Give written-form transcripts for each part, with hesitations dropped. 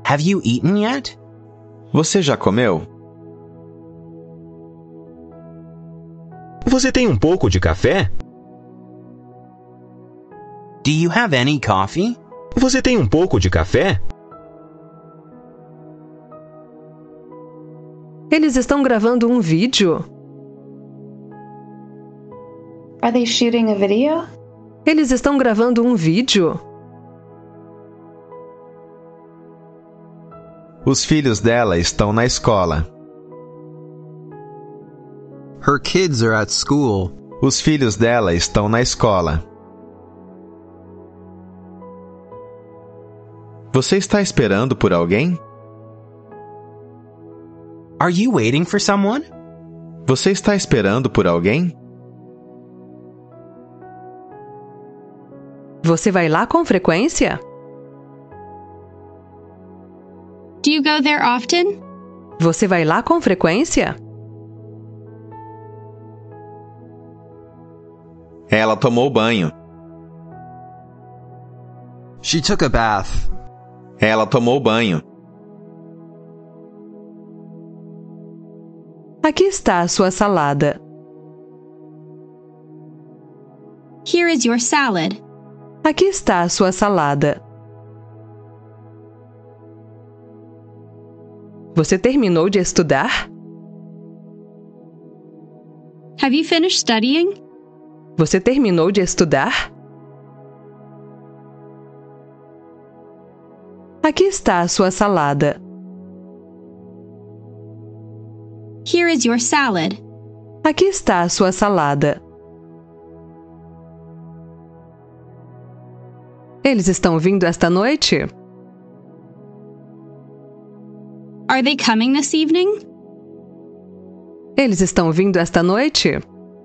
Have you eaten yet? Você já comeu? Você tem um pouco de café? Do you have any coffee? Você tem um pouco de café? Eles estão gravando um vídeo. Are they shooting a video? Eles estão gravando um vídeo. Os filhos dela estão na escola. Her kids are at school. Os filhos dela estão na escola. Você está esperando por alguém? Are you waiting for someone? Você está esperando por alguém? Você vai lá com frequência? Do you go there often? Você vai lá com frequência? Ela tomou banho. She took a bath. Ela tomou banho. Aqui está a sua salada. Here is your salad. Aqui está a sua salada. Você terminou de estudar? Have you finished studying? Você terminou de estudar? Aqui está a sua salada. Here is your salad. Aqui está a sua salada. Eles estão vindo esta noite? Are they coming this evening? Eles estão vindo esta noite?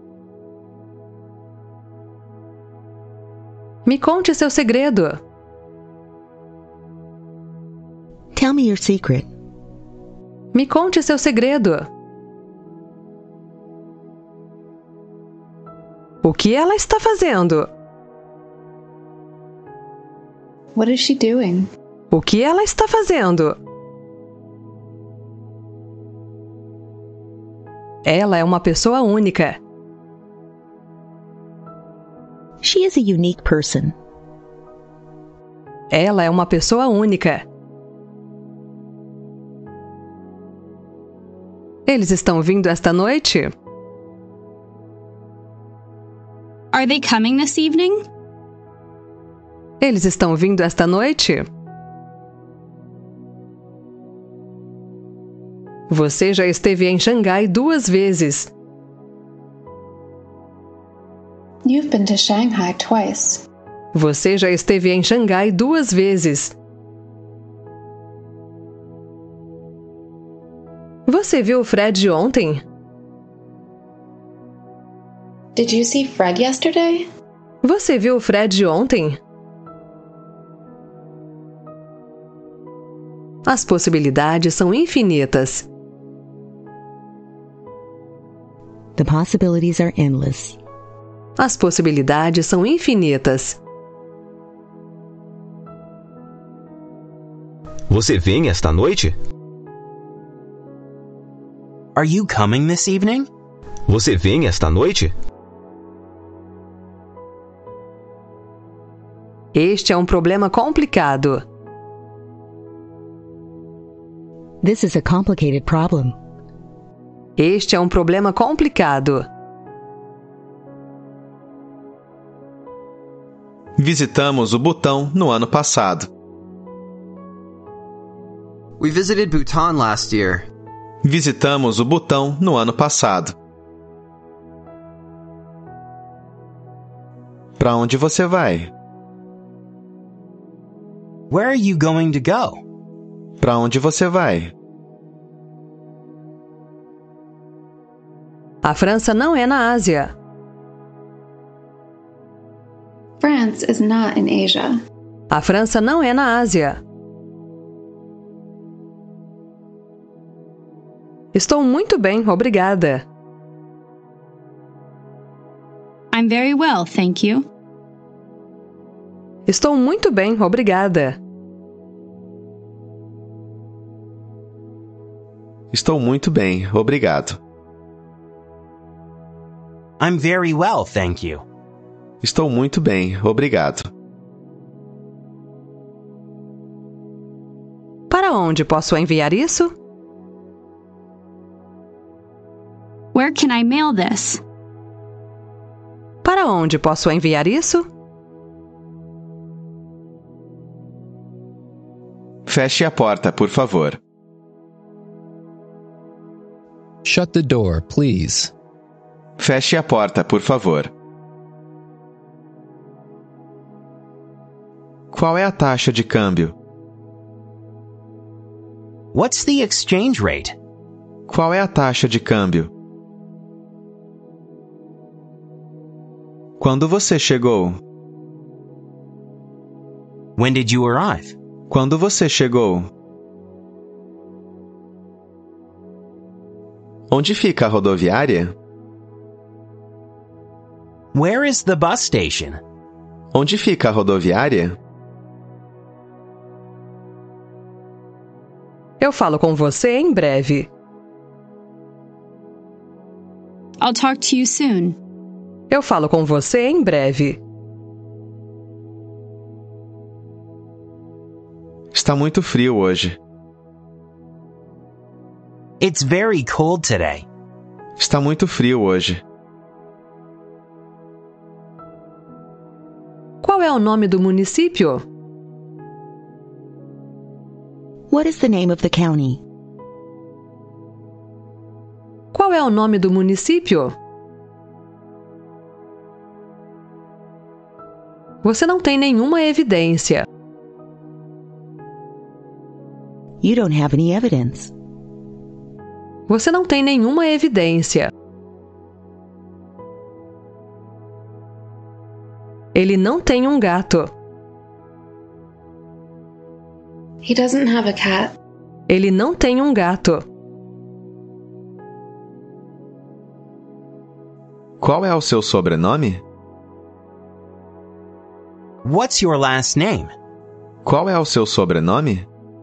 Me conte seu segredo. Tell me your secret. Me conte seu segredo. O que ela está fazendo? What is she doing? O que ela está fazendo? Ela é uma pessoa única. She is a unique person. Ela é uma pessoa única. Eles estão vindo esta noite? Are they coming this evening? Eles estão vindo esta noite? Você já esteve em Xangai 2 vezes. You've been to Shanghai twice. Você já esteve em Xangai 2 vezes. Você viu o Fred ontem? Did you see Fred yesterday? Você viu o Fred ontem? As possibilidades são infinitas. The possibilities are endless. As possibilidades são infinitas. Você vem esta noite? Are you coming this evening? Você vem esta noite? Este é um problema complicado. This is a complicated problem. Este é um problema complicado. Visitamos o Butão no ano passado. We visited Bhutan last year. Visitamos o Butão no ano passado. Para onde você vai? Where are you going to go? Para onde você vai? A França não é na Ásia. France is not in Asia. A França não é na Ásia. Estou muito bem, obrigada. I'm very well, thank you. Estou muito bem, obrigada. Estou muito bem, obrigado. I'm very well, thank you. Estou muito bem, obrigado. Para onde posso enviar isso? Where can I mail this? Para onde posso enviar isso? Feche a porta, por favor. Shut the door, please. Feche a porta, por favor. Qual é a taxa de câmbio? What's the exchange rate? Qual é a taxa de câmbio? Quando você chegou? When did you arrive? Quando você chegou? Onde fica a rodoviária? Where is the bus station? Onde fica a rodoviária? Eu falo com você em breve. I'll talk to you soon. Eu falo com você em breve. Está muito frio hoje. It's very cold today. Está muito frio hoje. Qual é o nome do município? What is the name of the county? Qual é o nome do município? Você não tem nenhuma evidência. You don't have any evidence. Você não tem nenhuma evidência. Ele não tem um gato. He doesn't have a cat. Ele não tem um gato. Qual é o seu sobrenome? What's your last name? Qual é o seu sobrenome?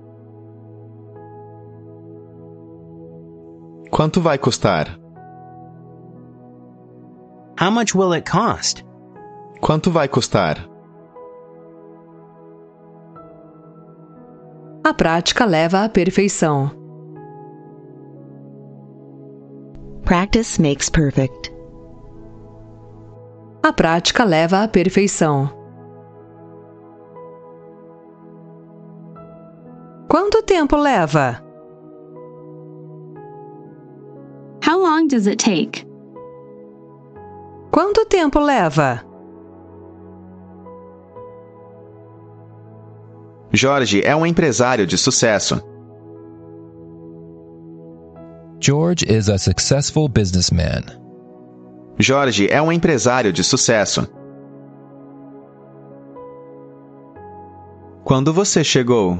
Quanto vai custar? How much will it cost? Quanto vai custar? A prática leva à perfeição. Practice makes perfect. A prática leva à perfeição. Quanto tempo leva? How long does it take? Quanto tempo leva? Jorge é um empresário de sucesso. George is a successful businessman. Jorge é um empresário de sucesso. Quando você chegou?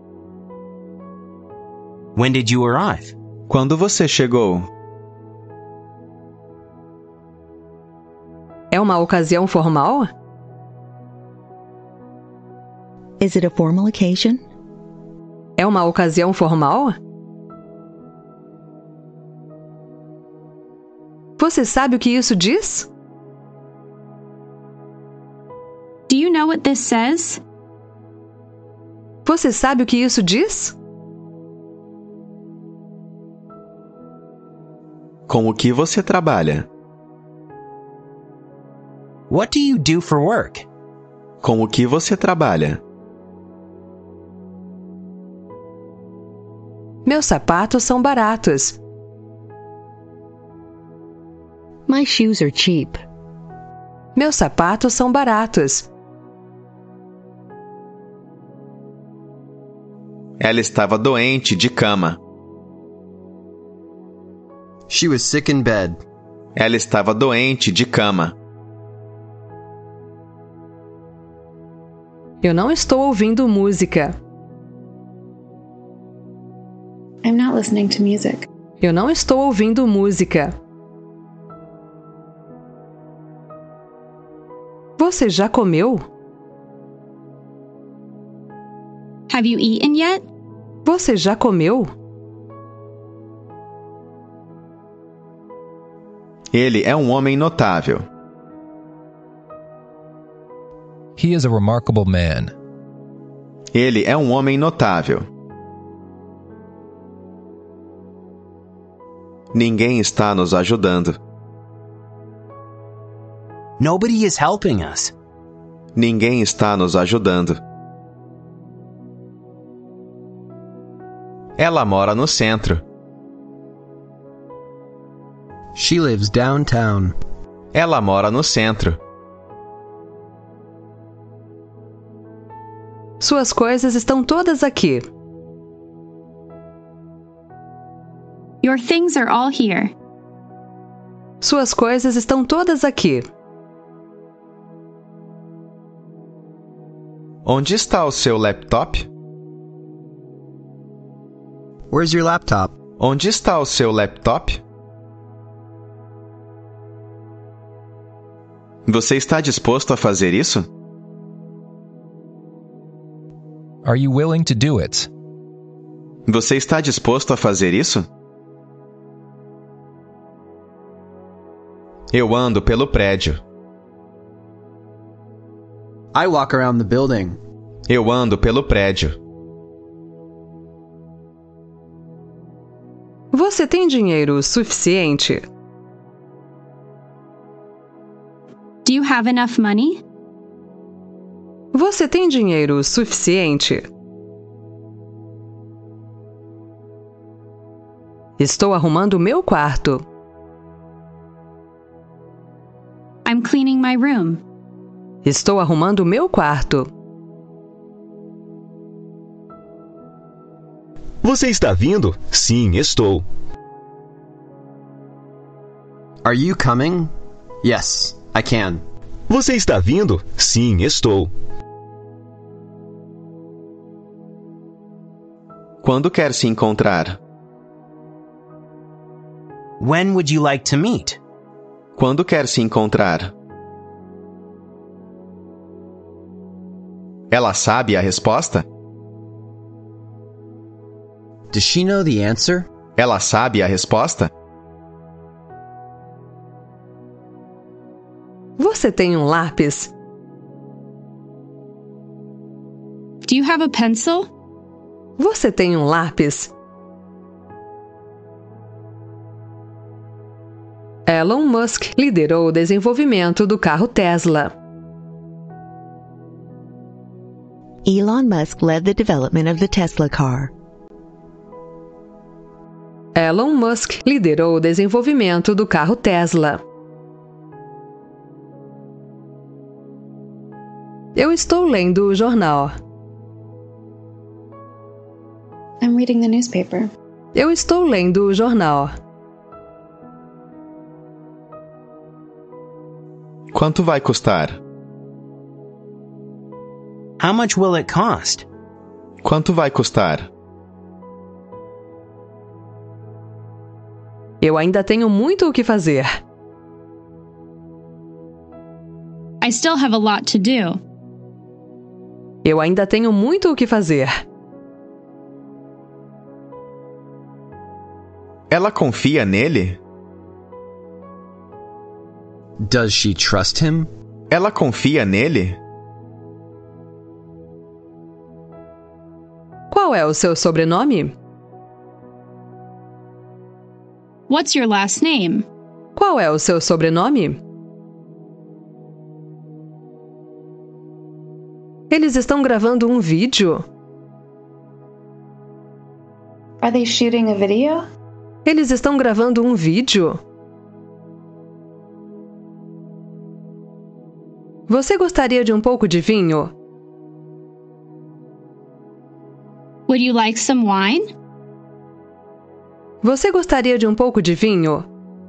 When did you arrive? Quando você chegou? É uma ocasião formal? Is it a formal occasion? É uma ocasião formal? Você sabe o que isso diz? Do you know what this says? Você sabe o que isso diz? Com o que você trabalha? What do you do for work? Com o que você trabalha? Meus sapatos são baratos. My shoes are cheap. Meus sapatos são baratos. Ela estava doente de cama. She was sick in bed. Ela estava doente de cama. Eu não estou ouvindo música. I'm not listening to music. Eu não estou ouvindo música. Você já comeu? Have you eaten yet? Você já comeu? Ele é um homem notável. He is a remarkable man. Ele é um homem notável. Ninguém está nos ajudando. Nobody is helping us. Ninguém está nos ajudando. Ela mora no centro. She lives downtown. Ela mora no centro. Suas coisas estão todas aqui. Your things are all here. Suas coisas estão todas aqui. Onde está o seu laptop? Where's your laptop? Onde está o seu laptop? Você está disposto a fazer isso? Are you willing to do it? Você está disposto a fazer isso? Eu ando pelo prédio. I walk around the building. Eu ando pelo prédio. Você tem dinheiro suficiente? Do you have enough money? Você tem dinheiro suficiente? Estou arrumando meu quarto. I'm cleaning my room. Estou arrumando meu quarto. Você está vindo? Sim, estou. Are you coming? Yes, I can. Você está vindo? Sim, estou. Quando quer se encontrar? When would you like to meet? Quando quer se encontrar? Ela sabe a resposta? Does she know the answer? Ela sabe a resposta? Você tem um lápis? Do you have a pencil? Você tem um lápis? Elon Musk liderou o desenvolvimento do carro Tesla. Elon Musk led the development of the Tesla car. Elon Musk liderou o desenvolvimento do carro Tesla. Eu estou lendo o jornal. I'm reading the newspaper. Eu estou lendo o jornal. Quanto vai custar? How much will it cost? Quanto vai custar? Eu ainda tenho muito o que fazer. I still have a lot to do. Eu ainda tenho muito o que fazer. Ela confia nele? Does she trust him? Ela confia nele? Qual é o seu sobrenome? What's your last name? Qual é o seu sobrenome? Eles estão gravando um vídeo. Are they shooting a video? Eles estão gravando um vídeo. Você gostaria de um pouco de vinho? Would you like some wine? Você gostaria de um pouco de vinho?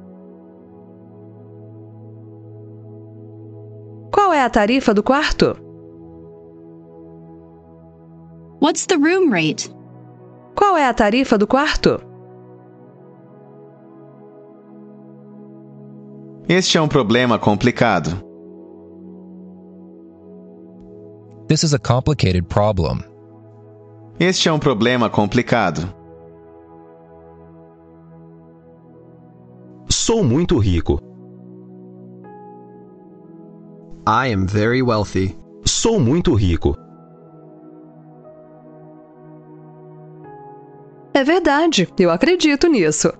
Qual é a tarifa do quarto? What's the room rate? Qual é a tarifa do quarto? Este é um problema complicado. This is a complicated problem. Este é um problema complicado. Sou muito rico. I am very wealthy. Sou muito rico. É verdade, eu acredito nisso.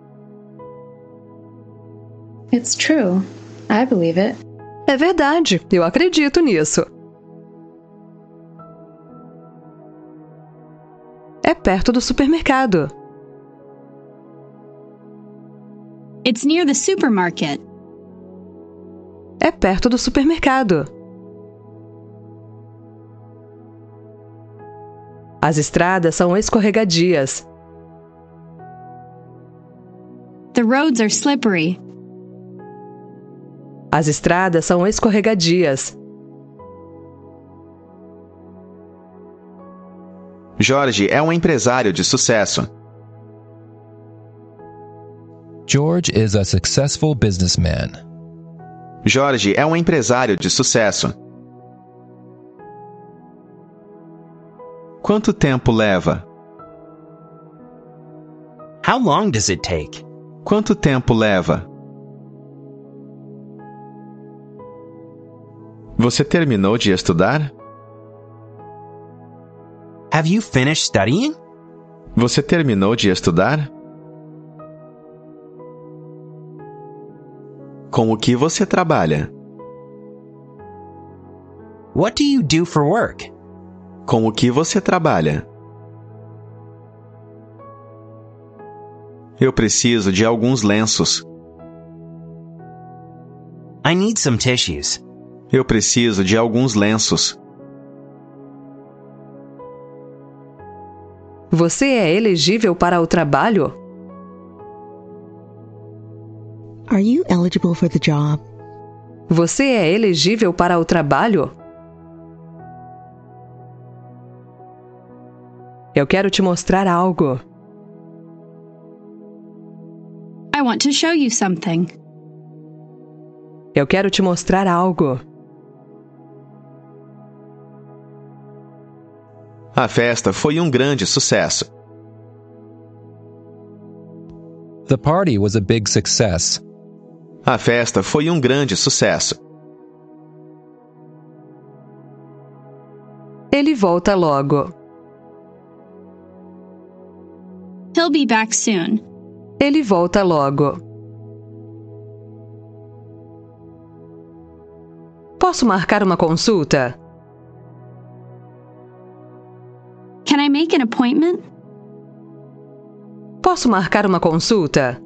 It's true. I believe it. É verdade, eu acredito nisso. É perto do supermercado. It's near the supermarket. É perto do supermercado. As estradas são escorregadias. The roads are slippery. As estradas são escorregadias. Jorge é um empresário de sucesso. George is a successful businessman. Jorge é um empresário de sucesso. Quanto tempo leva? How long does it take? Quanto tempo leva? Você terminou de estudar? Have you finished studying? Você terminou de estudar? Com o que você trabalha? What do you do for work? Com o que você trabalha? Eu preciso de alguns lenços. I need some tissues. Eu preciso de alguns lenços. Você é elegível para o trabalho? Are you eligible for the job? Você é elegível para o trabalho? Eu quero te mostrar algo. I want to show you something. Eu quero te mostrar algo. A festa foi um grande sucesso. The party was a big success. A festa foi um grande sucesso. Ele volta logo. He'll be back soon. Ele volta logo. Posso marcar uma consulta? Can I make an appointment? Posso marcar uma consulta?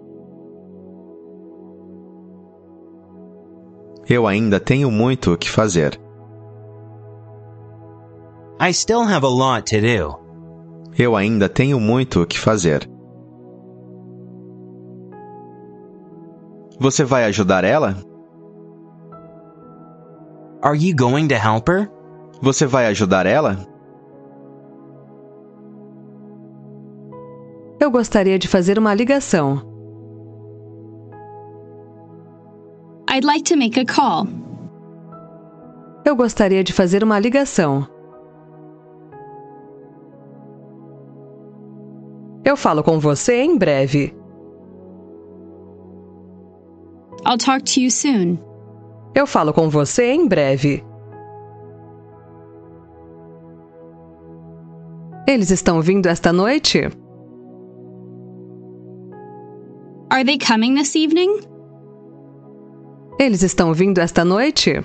Eu ainda tenho muito o que fazer. I still have a lot to do. Eu ainda tenho muito o que fazer. Você vai ajudar ela? Are you going to help her? Você vai ajudar ela? Eu gostaria de fazer uma ligação. I'd like to make a call. Eu gostaria de fazer uma ligação. Eu falo com você em breve. I'll talk to you soon. Eu falo com você em breve. Eles estão vindo esta noite? Are they coming this evening? Eles estão vindo esta noite?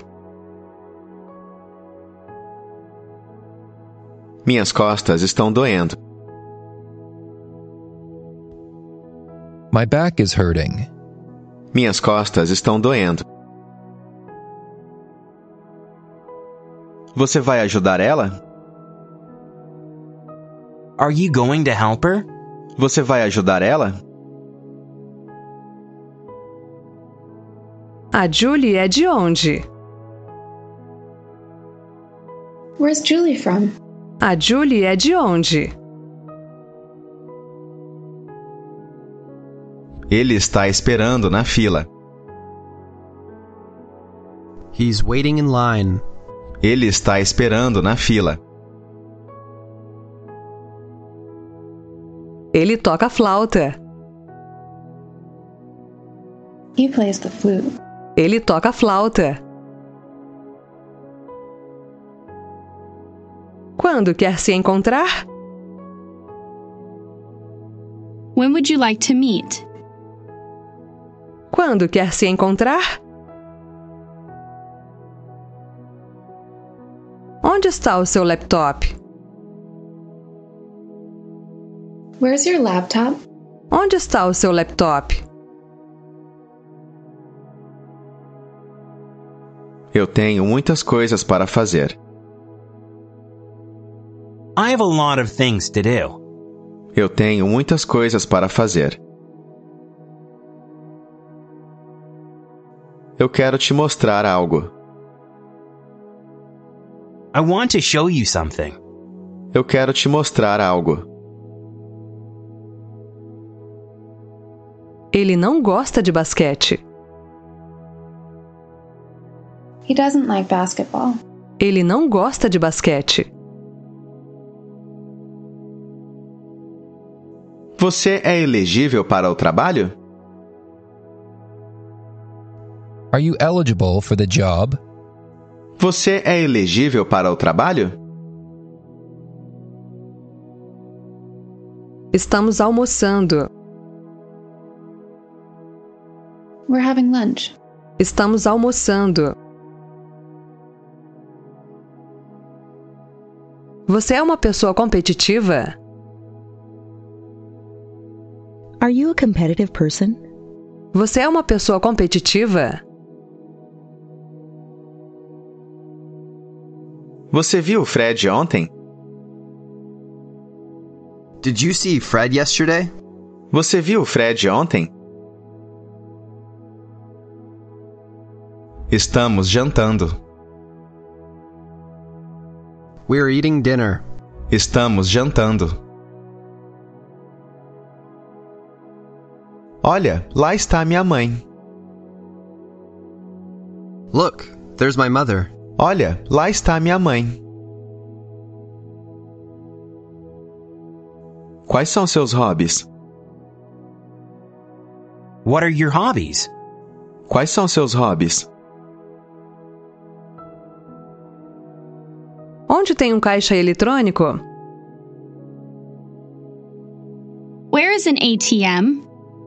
Minhas costas estão doendo. My back is hurting. Minhas costas estão doendo. Você vai ajudar ela? Are you going to help her? Você vai ajudar ela? A Julie é de onde? Where's Julie from? A Julie é de onde? Ele está esperando na fila. He's waiting in line. Ele está esperando na fila. Ele toca flauta. He plays the flute. Ele toca flauta. Quando quer se encontrar? When would you like to meet? Quando quer se encontrar? Onde está o seu laptop? Where's your laptop? Onde está o seu laptop? Eu tenho muitas coisas para fazer. I have a lot of things to do. Eu tenho muitas coisas para fazer. Eu quero te mostrar algo. I want to show you something. Eu quero te mostrar algo. Ele não gosta de basquete. He doesn't like basketball. Ele não gosta de basquete. Você é elegível para o trabalho? Are you eligible for the job? Você é elegível para o trabalho? Estamos almoçando. We're having lunch. Estamos almoçando. Você é uma pessoa competitiva? Are you a competitive person? Você é uma pessoa competitiva? Você viu o Fred ontem? Did you see Fred yesterday? Você viu o Fred ontem? Estamos jantando. We're eating dinner. Estamos jantando. Olha, lá está minha mãe. Look, there's my mother. Olha, lá está minha mãe. Quais são seus hobbies? What are your hobbies? Quais são seus hobbies? Onde tem um caixa eletrônico? Where is an ATM?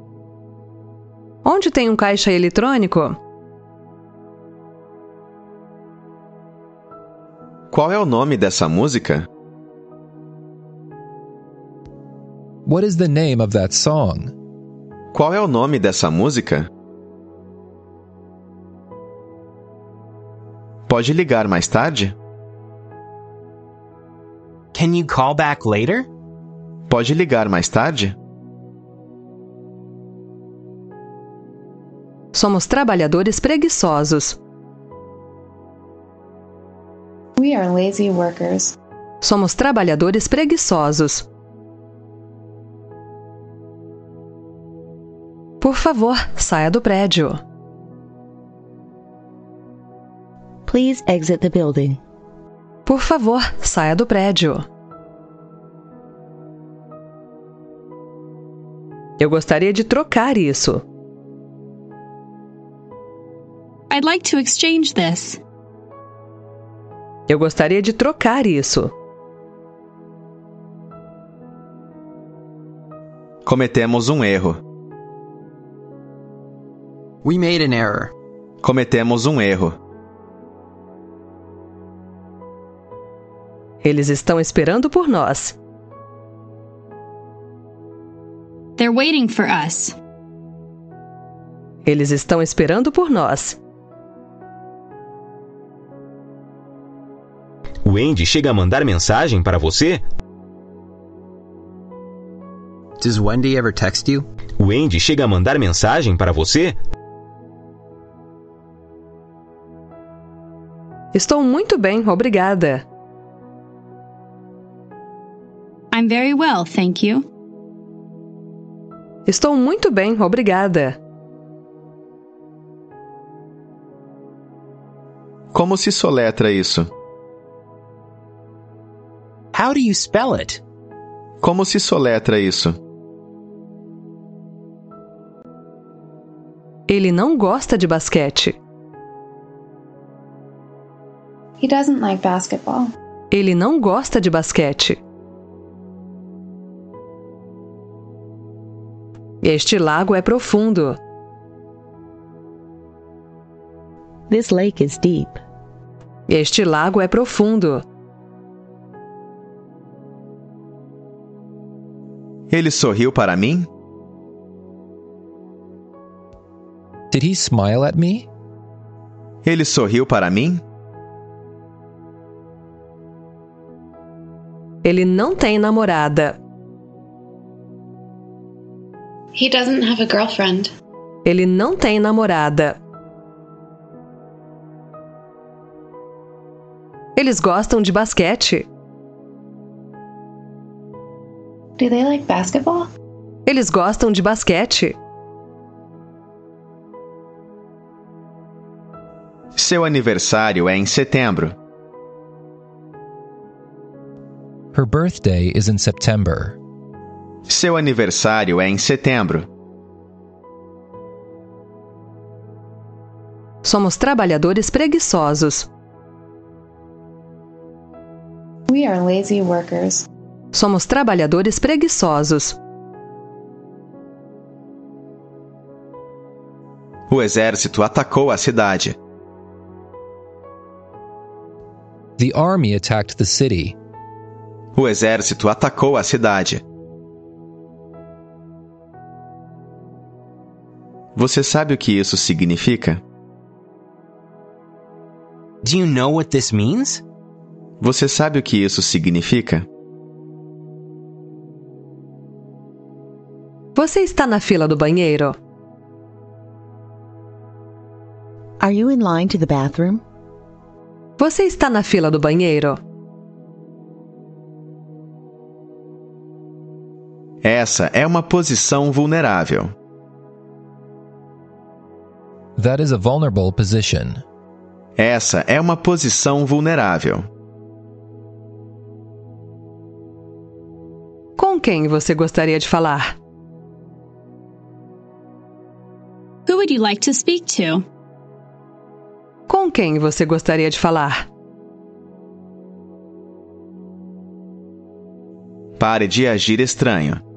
Onde tem um caixa eletrônico? Qual é o nome dessa música? What is the name of that song? Qual é o nome dessa música? Pode ligar mais tarde? Can you call back later? Pode ligar mais tarde? Somos trabalhadores preguiçosos. We are lazy workers. Somos trabalhadores preguiçosos. Por favor, saia do prédio. Please exit the building. Por favor, saia do prédio. Eu gostaria de trocar isso. I'd like to exchange this. Eu gostaria de trocar isso. Cometemos um erro. We made an error. Cometemos um erro. Eles estão esperando por nós. They're waiting for us. Eles estão esperando por nós. O Andy chega a mandar mensagem para você? Does Wendy ever text you? O Andy chega a mandar mensagem para você? Estou muito bem, obrigada. I'm very well, thank you. Estou muito bem, obrigada. Como se soletra isso? How do you spell it? Como se soletra isso? Ele não gosta de basquete. He doesn't like basketball. Ele não gosta de basquete. Este lago é profundo. This lake is deep. Este lago é profundo. Ele sorriu para mim? Did he smile at me? Ele sorriu para mim? Ele não tem namorada. He doesn't have a girlfriend. Ele não tem namorada. Eles gostam de basquete. Do they like basketball? Eles gostam de basquete. Seu aniversário é em setembro. Her birthday is in September. Seu aniversário é em setembro. Somos trabalhadores preguiçosos. We are lazy workers. Somos trabalhadores preguiçosos. O exército atacou a cidade. The army attacked the city. O exército atacou a cidade. Você sabe o que isso significa? Do you know what this means? Você sabe o que isso significa? Você está na fila do banheiro? Are you in line to the bathroom? Você está na fila do banheiro? Essa é uma posição vulnerável. That is a vulnerable position. Essa é uma posição vulnerável. Com quem você gostaria de falar? Who would you like to speak to? Com quem você gostaria de falar? Pare de agir estranho.